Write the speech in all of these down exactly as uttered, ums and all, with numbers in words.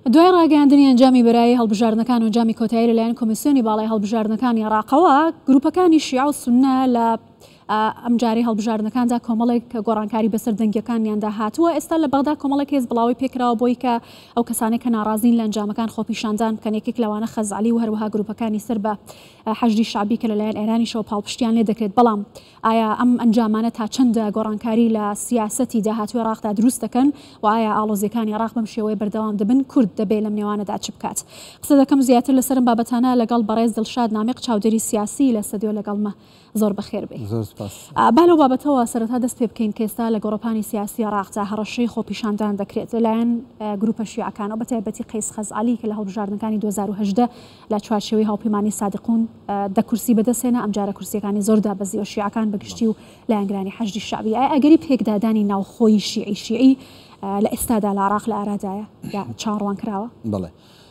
دوای ڕاگەاندنی ئەنجامی بەرایی هەڵبژاردنەکان و ئەنجامی کۆتایی لەلایەن کۆمیسیۆنی باڵای هەڵبژاردنەکانی عێراقەوە گروپەکانی شیعە و سونە لە ئەم جارەی هەڵبژاردنەکاندا کۆمەڵێک گۆڕانکاری بەسەر دەنگیەکانیاندا هاتووە. ئێستا لە بەغدا کۆمەڵێک هێز بڵاوی پێکراوە بۆی کە ئەو کەسانێک کە ناڕازین لە ئەنجامەکان خۆپیشاندان بکەن. یەکێک لەوانە خەزعەلی و هەروەها گروپەکانی سەر بە حەشدی شعبی کە لەلایەن ئێرانیشەوە پاڵپشتیان لێ دەکرێت. بەڵام ئایا ئەم ئەنجامانە تا چەندە گۆڕانکاری لە سیاسەتی داهاتوی عێراقدا دروست دەکەن و ئایا ئاڵۆزیەکانی عێراق بەم شێوەیە بەردەوام دەبن؟ کورد دەبێت لەم نێوانەدا چ بکات؟ قسە دەکەم زیاتر لەسەرم بابەتانە لەگەڵ بەڕێز دڵشاد نامیق چاودێری سیاسی لە سەدیۆ لەگەڵمە. زۆر بەخێر بێ. با لەو بابەتەوە سەرەتا دەست پێ بکەین کە ئێستا لە گۆڕەپانی سیاسی عێراقدا هەڕەشەی خۆپیشاندان دەکرێت لەلایەن گروپە شیعەکانەوە بەتایبەتی قەیس خەزعەلی کە لە هەڵبژاردنەکانی دوو هەزار و هەژدە لە چوارچێوەی هاوپەیمانی سادقون دە کورسی بەدەستێنا. ئەم جارە کورسیەکانی زۆر دابەزیوە شیعەکان بەگشتی و لایەنگرانی حەشدی شعبی. ئایا ئەگەری پێکدادانی ناوخۆی شیعی شیعی لە ئێستادا لە عێراق لە ئارادایە یا چاڕوان کراوە؟ بڵێ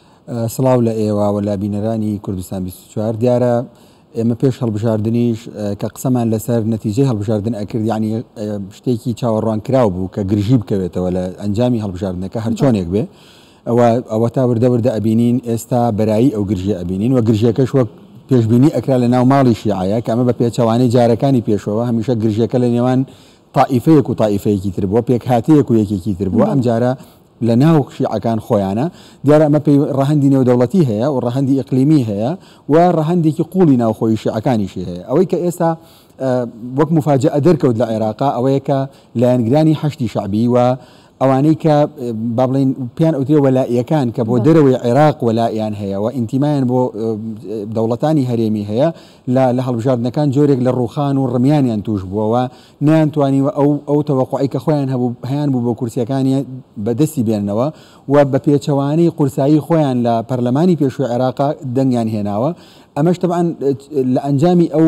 سڵاو لە ئێوە و لە بینەرانی کوردستان بیست و چوار. دیارە ئێمە پێش هەڵبژاردننیش کە قسەمان لەسەر نەتیجەی هەڵبژاردن ئەکرد، یعنی شتێکی چاوەڕوان کراو بوو کە گرژی بکەوێتەوە لە ئەنجامی هەڵبژاردنەکە هەر چۆنێک بێ. ئەوە تا وردە وردە ئەبینین ئێستا بەرایی ئەو گرژیە ئەبینین و گرژیەکەش وەک پێشبینی ئەکرا لە ناو ماڵی شیعەیە کە ئەمە بە پێچەوانەی جارەکانی پێشەوە هەمیشە گرژیەکە لە نێوان تائیفەیەک و تائیفەیەکی تر بووە، پێکهاتەیەک و یەکێکی تر بووە. ئەم جارە لە ناو شیعەکان خۆیانە دیارە ئەمە پێی ڕەهەندی نێودەوڵەتی هەیە و ڕەهەندی ئیقلیمی هەیە و ڕەهەندێکی قوڵی ناوخۆی شیعەکانیشی هەیە. ئەوەی کە ئێستا وەک مفاجئە دەرکەوت لە عێراقا ئەوەیە کە لایەنگرانی حەشدی شعبی و ئەوانەی کە با بڵێن پێیان ئەوترێ وەلائیەکان کە بۆ دەرەوەی عێراق وەلائیان هەیە و ئینتیمایان بۆ دەوڵەتانی هەرێمی هەیە لە هەڵبژاردنەکان جۆرێک لە ڕووخان و ڕمیانیان توش بووەوە نەیانتوانیوە ئەو ئەو تەوەقوعی کە خۆیان هەبوو هەیان بوو بۆ کورسیەکانی بەدەستی بێننەوە و بە پێچەوانەی قورسایی خۆیان لە پەرلەمانی پێشووی عێراقا دەنگیان هێناوە. ئەمەش تەبعاً لە ئەنجامی ئەو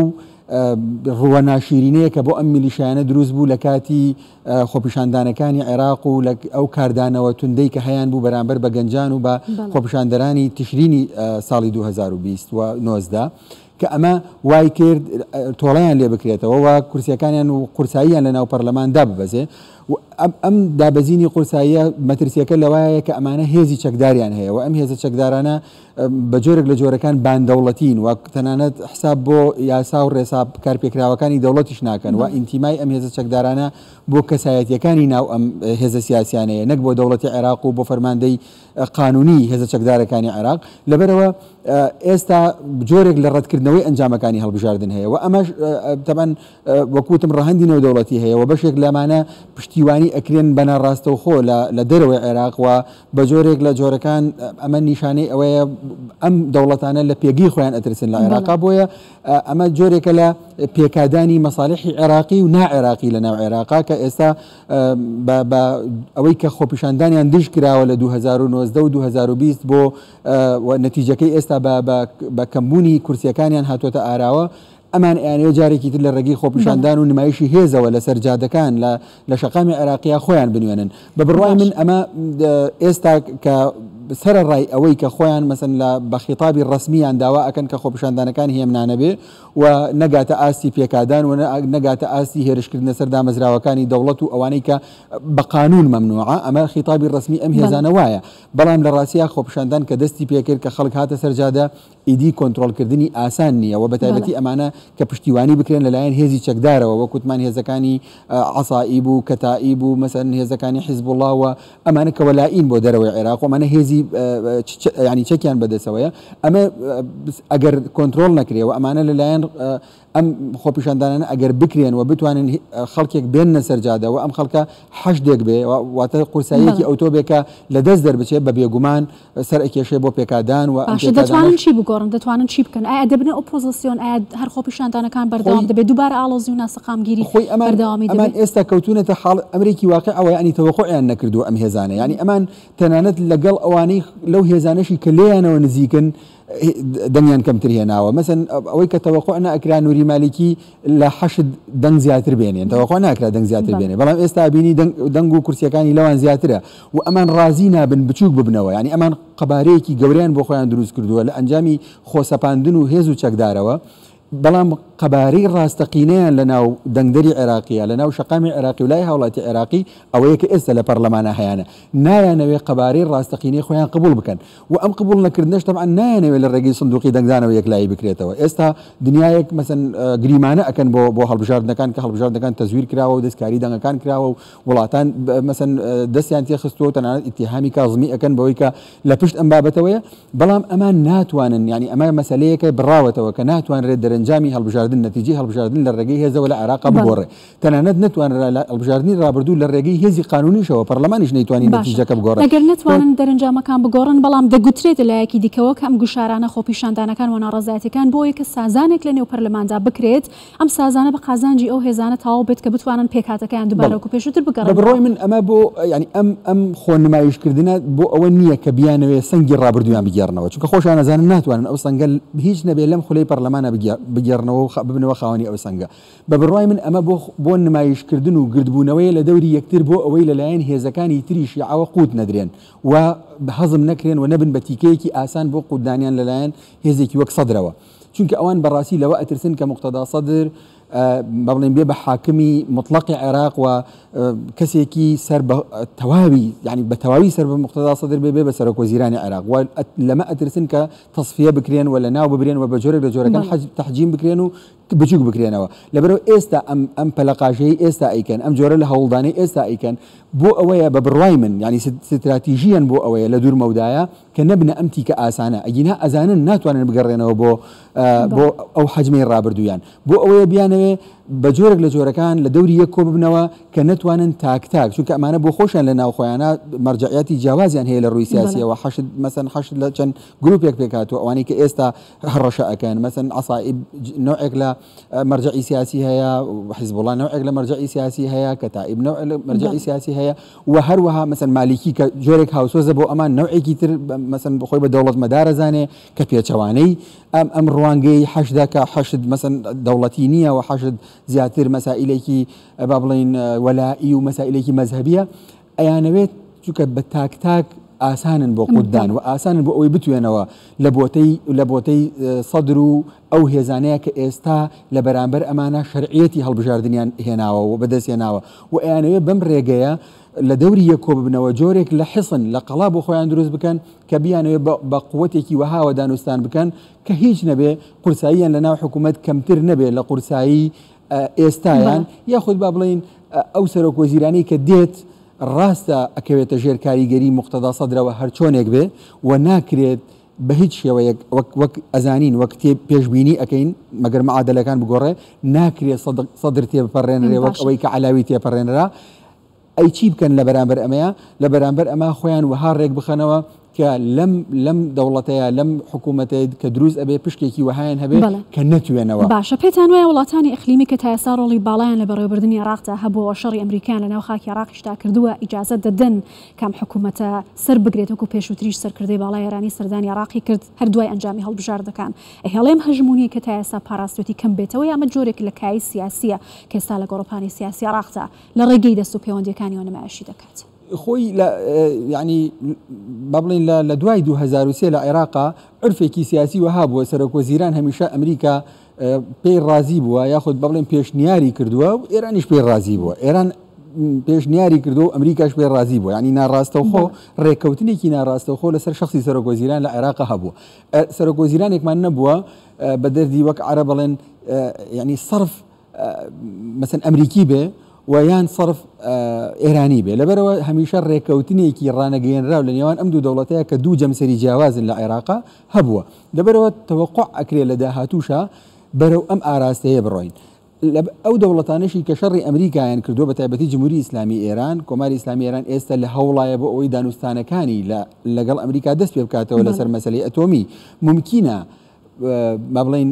ڕوە ناشیرینەیە کە بۆ ئەم میلیشیانە دروست بوو لە کاتی خۆپیشاندانەکانی عێراق و ئەو کاردانەوە توندەی کە هەیان بوو بەرامبەر بە گەنجان و بە خۆپیشاندەرانی تشرینی ساڵی دوو هەزار و بیست و نۆزدە کە ئەمە وای کرد تۆڵەیان لێ بکرێتەوە و کورسیەکانیان و قورساییان لە ناو پەرلەماندا ببەزێ. ئەم دابەزینی قورساییە مەترسیەکە لەوایە کە ئەمانە هێزی چەکداریان هەیە و ئەم هێزە چەکدارانە بە جۆرێک لە جۆرەکان باندەوڵەتین و تەنانەت حساب بۆ یاسا و ڕێساب کارپێکراوەکانی دەوڵەتیش ناکەن و ئینتیمای ئەم هێزە چەکدارانە بۆ کەسایەتیەکانی ناو ئەم هێزە سیاسیانەیە نەک بۆ دەوڵەتی عێراق و بۆ فەرماندەی قانونی هێزە چەکدارەکانی عێراق. لەبەرەوە ئێستا جۆرێک لە ڕەتکردنەوەی ئەنجامەکانی هەڵبژاردن هەیە و ئەمەش تەبەن وەکوتم ڕەهەندی نێودەوڵەتی هەیە و بەشێک لەمانە پشتیوانی ئەکرێن بەناڕاستەوخۆ لە دەرەوەی عێراق و بە جۆرێک لە جۆرەکان ئەمە نیشانەی ئەوەیە ئەم دەوڵەتانە لە پێگی خۆیان ئەترسن لە عێراقا. بۆیە ئەمە جۆرێکە لە پێکادانی مەساڵحی عێراقی و ناعێراقی لە ناو عێراقا کە ئێستا بە ئەوەی کە خۆپیشاندانیان دژ کراوە لە دوو هەزار و نۆزدە و دوو هەزار و بیست بۆ نەتیجەکەی ئێستا بە کەمبوونی کورسیەکانیان هاتوۆتە ئاراوە. ئەمان ئەیانەوە جارێکی تر لە ڕێگەی خۆپیشاندان و نمایشی هێزەوە لە سەرجادەکان لە شەقامی عێراقیە خۆیان بنوێنن. بە بڕوای من ئەمە ئێستا کە سەر ڕای ئەوەی کە خۆیان مەسەن لە بە خیتابی ڕسمیان داوا ئەکەن کە خۆپیشاندانەکان هێمنانە بێ و نەگاتە ئاستی پێکادان و نەگاتە ئاستی هێرشکردنە سەر دامەزراوەکانی دەوڵەت و ئەوانەی کە بە قانون مەمنوعە. ئەمە خیتابی ڕسمی ئەم هێزانە وایە. بەڵام لە ڕاستیە خۆپیشاندان کە دەستی پێکرد کە خەڵک هاتە سەرجادە ئیدی کۆنتڕۆلکردنی ئاسان نییە و بەتایبەتی ئەمانە کە پشتیوانی بکرێن لەلایەن هێزی چەکدارەوە وەکوتمان هێزەکانی عەسائیب و کەتائیب و مەسەن هێزەکانی حیزب الله و ئەمانە کە وەلائین بۆ دەرەوەی عێراق و ئەمانە هێزی ینی چەکیان بەدەسەوەیە. ئەمە ئەگەر کۆنتڕۆل نەکرێەوە ئەمانە لەلایەن ئەم خۆپیشاندانانە ئەگەر بکرێن و بتوانن خەڵکێک بێنە سەرجادە و ئەم خەڵکە حەشدێک بێ واتە قورساییەکی ئۆتۆبێکە لە دەست دەربچێت بە بێگومان سەر ئەکێشێ بۆ پێکادان و دەتوانن چی بگۆڕن دەتوانن چی بکەن؟ ئایا دەبنە ئۆپۆزیسیۆن؟ ئایا هەر خۆپیشاندانەکان بەردەوام دەبێت دووبارە ئاڵۆزی و ناسەقامگیری خۆی بەردەوامی ئەمان ئێستا کەوتونەتە حاڵ ئەمریکی واقع ئەوە ینی تەوەقوعیان نەکردو ئەم هێزانە ینی ئەمان تەنانەت لەگەڵ ئەوانەی لەو هێزانەشی کە لێیانەوە نزیکن دەنگیان کەمتر هێناوە. مەسەن ئەوەی کە تەوەقوع نەئەکرا نووری مالیکی لە حەشد دەنگ زیاتر بێنێن، تەوەقوع ناکرا دەنگ زیاتر بێنێ، بەڵام ئێستا بینی دەنگ و کورسیەکانی لەوان زیاترە و ئەمان ڕازی نابن بچووک ببنەوە. ینی ئەمان قەبارەیەکی گەورەیان بۆ خۆیان دروست کردووە لە ئەنجامی خۆسەپاندن و هێز و چەکدارەوە بەڵام قەبارەی ڕاستەقینەیان لە ناو دەنگدەری عێراقیە لە ناو شەقامی عێراقی و لای هاوڵاتی عێراقی ئەوەیە کە ئێستا لە پەرلەمانە هەیەە نایانەوێت قەبارەی ڕاستەقینەی خۆیان قبول بکەن و ئەم قبول نەکردنش تەبعاً نایانەوێت لە ڕێگەی سندوقی دەنگدانەوە یەکلایی بکرێتەوە. ئێستا دنیایەک مەسەن گریمانە ئەکەن بۆ بۆ هەڵبژاردنەکان کە هەڵبژاردنەکان تەزویر کراوە و دەستکاری دەنگەکان کراوە و وڵاتان مەسەن دەستیان تێخستووە تەنانەت ئیتیهامی کاظمی ئەکەن بەوەی کە لە پشت ئەم بابەتەوەیە، بەڵام ئەمان ناتوانن ینی ئەمە مەسەلەیەکە بڕاوەتەوە کە ناتوانرێت دەرەنجامی هەڵبژاردن نەتیجەی هەڵبژاردن لە ڕێگەی هێزەوە لە عێراق بگۆڕێ، تەنانەت نتوانرێت هەڵبژاردننی ڕابردوو لە ڕێگەی هێزی قانونیشەوە پەرلەمانیش نەیتوانی نەتیجەکە بگۆڕێت. ئەگەر نتوانن دەرەنجامەکان بگۆڕن بەڵام دەگوترێت لایەکی دیکەوە کە ئەم گوشارانە خۆپیشاندانەکان و ناڕەزایەتیەکان بۆ یەکە سازانێک لە نێو پەرلەماندا بکرێت، ئەم سازانە بە قازانجی ئەو هێزانە تەواو بێت کە بتوانن پێکهاتەکەیان دووبارەوەکو پێشووتر بگەڕێن. بەڕۆی من ئەمە بۆ ینی ئەم ئەم خۆنمایشکردنە بۆ ئەوە نییە کە بیانەوێ سەنگی ڕابردویان بگێڕنەوە، چونکە خۆشیان نەزانن ناتوانن ئەو سەنگە هیچ نەبێت لەم خولەی پەرلەمانە بگێڕنەوە و ببنەوە خاوەنی ئەو سەنگە. بە بڕای من ئەمە بۆ بۆ نمایشکردن و گردبوونەوەی لە دەوری یەکتر بۆ ئەوەی لەلایەن هێزەکانی تریشی ئاوە قوت نەدرێن و هەزم نەکرێن و نەبن بە تیکەیەکی ئاسان بۆ قوددانیان لەلایەن هێزێکی وەک سەدرەوە، چونکە ئەوان بەڕاستی لەوە ئەترسن کە مقتەدا سەدر بەڵێن بێ بە حاکمی مطلقی عێراق و کەسێکی سەر بە تەواوی ینی بە تەواوی سەر بە مقتەدا سەدر بێ بێ بە سەرۆکوەزیرانی عێراق و لەمە ئەترسن کە تەصفیە بکرێن و لە ناو ببرێن و بە جۆرێک لە جۆرەکان تەحجیم بکرێن و بچوک بکرێنەوە. لەبەرەوە ئێستا ئەم ئەم پەلەقاژەی ئێستا ئەیکەن، ئەم جۆرە لە هەوڵدانەی ئێستا ئەیکەن بۆ ئەوەیە بە بڕای من ینی ستراتیژیان بۆ ئەوەیە لە دوور مەودایە کە نەبنە ئەم تیکە ئاسانە ئەگینا ئەزانن ناتوانن بگەڕێنەوە بۆ بۆ ئەو حەجمەی ڕابردویان، بۆ ئەوەیە بیانەوێ بە جۆرێک لە جۆرەکان لە دەوری یەک کۆ ببنەوە کە نتوانن تاک-تاک، چونکە ئەمانە بۆ خۆشیان لە ناو خۆیانە مەرجعیەتی جیاوازیان هەیە لە ڕووی سیاسیەوە، حەشد مەسەن حەشد لە چەند گروپێک پێکاتوە ئەوانەی کە ئێستا هەڕەشە ئەکەن، مەسەن عەسائب نوعێک لە مەرجعی سیاسی هەیە، حیزب الله نوعێک لە مەرجعی سیاسی هەیە، کەتائب نوع لە مەرجعی سیاسی هەیە، و هەروەها مەسەن مالیکی کە جۆرێک هاوسۆزە بۆ ئەمان نوعێکی تر مەسەن بخۆی بە دەوڵەت مەدارەزانێ کە پێچەوانەی ئەم ئەم ڕوانگەی حەشدا کە حەشد مەسەن دەوڵەتی نییە و حەشد زیاتر مەسائلێکی با بڵین وەلائی و مەسائلێکی مەذهبیە ئەیانەوێت چونکە بە تاک تاک ئاسانن بۆ قوددان و ئاسانن بۆ ئەوەی بتوێنەوە لە بۆتەی لە بۆتەی سەدر و ئەو هێزانەیە کە ئێستا لە بەرامبەر ئەمانە شەرعیەتی هەڵبژاردنیان هێناوە و بەدەستێناوە و ئەیانەوێت بەم ڕێگەیە لە دەوری یەکۆ ببنەوە جۆرێک لە حسن لە قەڵا بۆ خۆیان دروست بکەن کە بیانەوێت بە قووەتێکی وەهاوە دانوستان بکەن کە هیچ نەبێ قورساییان لە ناو حکوومەت کەمتر نەبێت لە قورسایی ئێستایان، یاخود با بڵین ئەو سەرۆکوەزیرانەی کە دێت ڕاستە ئەکەوێتە ژێر کاریگەری مقتەدا سەدرەوە هەر چۆنێک بێ و ناکرێت بە هیچ شێوەیەک وەک ئەزانین وەک تێ پێشببینی ئەەکەین مەگەر معادلەکان بگۆڕێ ناکرێت سەدر تێبپەڕێنرێ وەک ئەوەی کە علاوی تێپەڕێنرا. ئەی چی بکەن لە بەرامبەر ئەمەیە لە بەرامبەر ئەمە خۆیان وەها ڕێک بخەنەوە کە لەم لەم دەوڵەتەیە لەم حکوومەتەیە کە دروست ئەبێ پشتێکی وەهایان هەبێ کە نەتوێنەوە. باشە پێتان وایە وڵاتانی ئیقلیمی کە تا ئێستا ڕۆڵی باڵیان لە بەڕێوەبردننی عێراقدا هەبووە شەڕی ئەمریکان لە ناو خاکی عێراقیشدا کردووە ئیجازە دەدەن کام حکوومەتە سەر بگرێت وەکو پێشووتریش سەرکردەی باڵای ئێرانی سەردانی عێراقی کرد هەردوای ئەنجامی هەڵبژاردەکان. ئەهێڵێم هەژمونیە کە تا ئێستا پاراستوێتی کەم بێتەوە ئەمە جۆرێک لە کای سیاسیە کە ئێستا لە گۆڕەپانی سیاسی عێراقدا لە ڕێگەی دەست و پەیوەندیەکانیەوە نمایشی دەکات. خۆی ینی با بڵین لە دوای دوو هەزار و سێ لە عێراقا عرفێکی سیاسی وەها بووە سەرۆکوەزیران هەمیشە ئەمریکا پێی ڕازی بووە یاخود بە بڵێن پێشنیاری کردووە و ئێرانیش پێی ڕازی بووە، ئێران پێشنیاری کردو و ئەمریکاش پێی ڕازی بووە، ینی ناڕاستەوخۆ ڕێککەوتنێکی ناڕاستەوخۆ لەسەر شخصی سەرۆکوەزیران لە عێراقا هەبووە. سەرۆکوەزیرانێکمان نەبووە بە دەردی وەک عەرە بڵێن ینی سەرف مەسەن ئەمریکی بێ و یان سەرف ئێرانی بێ، لەبەرەوە هەمیشە ڕێککەوتنێکی ڕانەگەیەنراو لە نێوان ئەم دوو دەوڵەتەیە کە دوو جەمسەری جیاوازن لە عێراقا هەبووە، لەبەرەوە تەوەقوع ئەکرێ لە داهاتووشە بەرەو ئەم ئاراستەیە بڕۆین. ئەو دەوڵەتانەشی کە شەڕی ئەمریکایان کردووە بە تایبەتی جمهوری ئیسلامی ئێران، کۆماری ئیسلامی ئێران ئێستا لە هەوڵایە بۆ ئەوەی دانوستانەکانی لەگەڵ ئەمریکا دەست پێ بکاتەوە لەسەر مەسەلەی ئەتۆمی. ممکنە با بڵین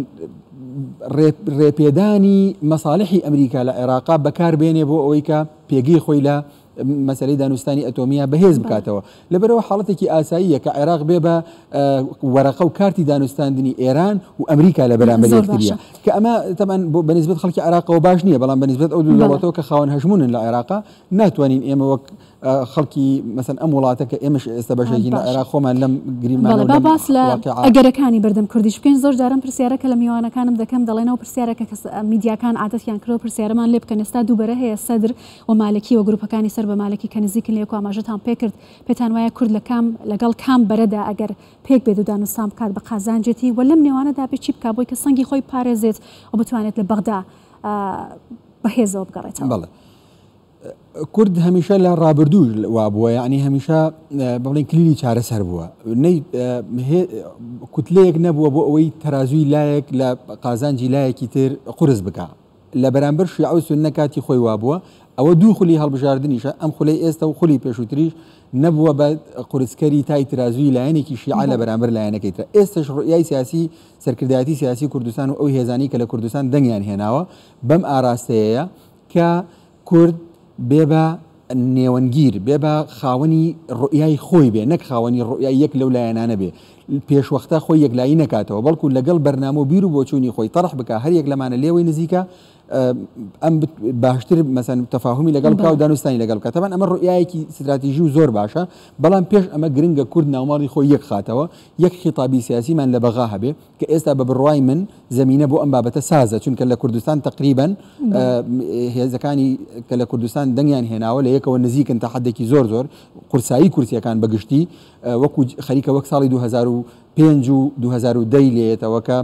ڕێپێدانی مەساڵحی ئەمریکا لە عێراقا بەکاربێنێ بۆ ئەوەی کە پێگەی خۆی لە مەسەلەی دانوستانی ئەتۆمیە بەهێز بکاتەوە. لەبەرەوە حاڵەتێکی ئاساییە کە عێراق بێ بە وەرەقە و کارتی دانوستاندنی ئێران و ئەمریکا لە بەرامبەر یەکتریە کە ئەمە تەمان بە نسبەت خەڵکی عێراقەوە باش نییە، بەڵام بە نسبەت ئەو دوو دەوڵەتەوە کە خاوەن هەژمونن لە عێراقا ناتوانین ئێمە وەک خەڵکی مەسەن ئەم وڵاتەکە ئێمەش ئێستا بەشێکی لە عێراق خۆمان لەم گریمان با باس لە ئەگەرەکانی بردم کوردیش بکەین. زۆر جارم پرسیارەکە لە میوانەکانم دەکەم دەڵێنەوە پرسیارەکە کە میدیاکان عادەتیان کردەوە پرسیارەمان لێ بکەن. ئێستا دووبەرە هەیە سەدر و مالکی و گروپەکانی سەر بە مالکی کە نزیکن لێکۆ ئاماژەتان پێ کرد پێتان وایە کورد لە کام لەگەڵ کام بەرەدا ئەگەر پێک بێت و دانوسان بکات بە قازانجێتی و لەم نێوانەدا بێ چی بکا بۆی کە سەنگی خۆی پارێزێت و بتوانێت لە بەغدا بەهێزەوە بگەڕێتەوە. بەڵێ کورد هەمیشە لە ڕابردوو وابووە، یعنی هەمیشە بڵێن کلیلی چارەسەر بووە، کوتلەیەک نەبووە بۆ ئەوەی تەرازووی لایەک لە قازانجی لایەکی تر قورس بکە لە بەرامبەر شیعە و سوننە کاتی خۆی وابووە. ئەوە دوو خولی هەڵبژاردنیشە، ئەم خولی ئێستا و خولی پێشووتریش نەبووە بە قورسکەری تای ترازووی لایەنێکی شیعە لە بەرامبەر لایەنەکەی تر. ئێستش ڕوئیای سیاسی سەرکردایەتی سیاسی کوردستان و ئەو هێزانی کە لە کوردستان دەنگیان هێناوە بەم ئاراستەیەیە کە کورد بێ بە نێوەنگیر بێ بە خاوەنی ڕوئیای خۆی بێ، نەک خاوەنی ڕوئیای یەک لەو لایەنانە بێ، پێشوەختە خۆی یەکلایی نەکاتەوە، بەڵکو لەگەڵ بەرنامە و بیر و بۆچوونی خۆی تەڕح بکە هەر یەک لەمانە لێوەی نزیکە ئەم باشتر مەسەن تەفاهمی لەگەڵ بکە و دانوستانی لەگەڵ بکە. تەبەن ئەمە ڕوئیایەکی استراتیژی و زۆر باشە، بەڵام پێش ئەمە گرنگە کورد ناوماڵی خۆی یەک خاتەوە، یەک خیتابی سیاسیمان لە بەغا هەبێ کە ئێستا بە بڕوای من زەمینە بۆ ئەم بابەتە سازە، چونکە لە کوردستان تقریبا هێزەکانی کە لە کوردستان دەنگیان هێناوە لە یەکەوە نزیکن تا حدێکی زۆر زۆر قورسایی کورسیەکان بەگشتی وەکو خەریکە وەک ساڵی دوو هەزار و پێنج و دوو هەزار و دەی لێتەوە کە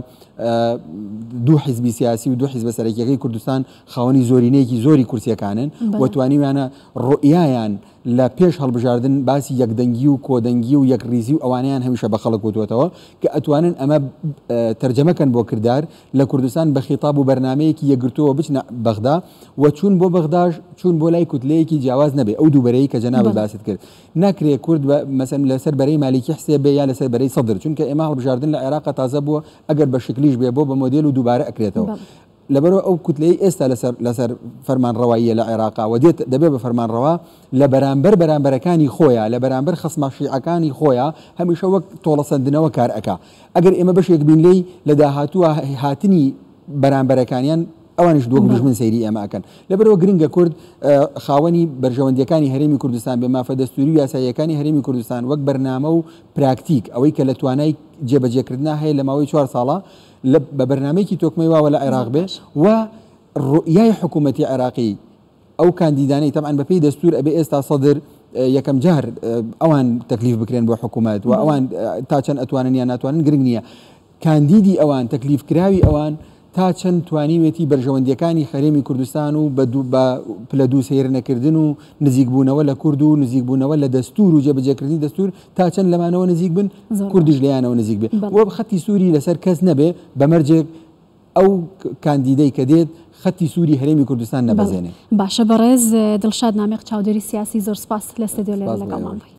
دوو حیزبی سیاسی و دوو حیزبە سەرەکیەکەی کوردستان خاوەنی زۆرینەیەکی زۆری کورسیەکانن وەتوانیوانە ڕوئیایان لە پێش هەڵبژاردن باسی یەکدەنگی و کۆدەنگی و یەکریزی و ئەوانیان هەمیشە بە خەڵک وتوێتەوە کە ئەتوانن ئەمە تەرجەمەکەن بۆ کردار لە کوردستان بە خیتاب و بەرنمەیەکی یەکگرتووە بچنە بەغدا و چوون بۆ بەغداش چوون بۆ لای کوتلەیەکی جیاواز نەبێ. ئەو دووبەرەی کە جەناب باست کرد ناکرێ کورد مەسەن لەسەر بەرەی مالیکی حسێب بێ یا لەسەر بەرەی سەدر، چونکە ئێمە هەڵبژاردن لە عێراق تازە بووە ئەگەر بە شکلیش بێ بۆ بە مۆدێل و دووبارە ئەکرێتەوە. لەبەرەوە ئەو کوتلەی ئێستا لەسەر لەسەر فەرمانڕەواییە لە عێراقا و دێت دەبێت بە فەرمانڕەوا لە بەرامبەر بەرامبەرەکانی خۆیان لە بەرامبەر خەسمە شیعەکانی خۆیان هەمیشە وەک تۆڵەسەندنەوە کار ئەکا. ئەگەر ئێمە بەشێک بین لێی لە داهاتووە هاتنی بەرامبەرەکانیان ئەوانش دووەک دژمن سەیری ئێمە ئەکەن. لەبەرەوە گرنگە کورد خاوەنی بەرژەوەندیەکانی هەرێمی کوردستان بێ مافە دەستوری و یاساییەکانی هەرێمی کوردستان وەک بەرنامە و پراکتیک ئەوەی کە لە توانای جێبەجێکردنا هەیە لە ماوەی چوار ساڵە بە بەرنمەیەکی تۆکمەی واوە لە عێراق بێ و ڕوئیای حکوومەتی عێراقی ئەو کاندیدانەی تەمان بەپێی دەستور ئەبێ ئێستا سەدر یەکەم جار ئەوان تەکلیف بکرێن بۆ حکوومەت و ئەوان تا چەند ئەتوانن یان ناتوانن گرنگ نییە. کاندیدی ئەوان تەکلیفکراوی ئەوان تا چەند توانیوێتی بەرژەوەندیەکانی خەرێمی کوردستان و بە پلە دوو سەیر نەکردن و نزیکبوونەوە لە کورد و نزیکبوونەوە لە دەستور و جێبەجێکردنی دەستور تا چەند لەمانەوە نزیک بن کوردیش لەیانەوە نزیک بێ وە خەتی سووری لەسەر کەس نەبێ بەمەرجێک ئەو کاندیدەی کە دێت خەتی سووری هەرێمی کوردستان نەبەزێنێ. باشە بەڕێز دڵشاد نامێق چاودێری سیاسی زۆر سپاس لە ستێدیۆ لێرە لەگەڵمان بووی.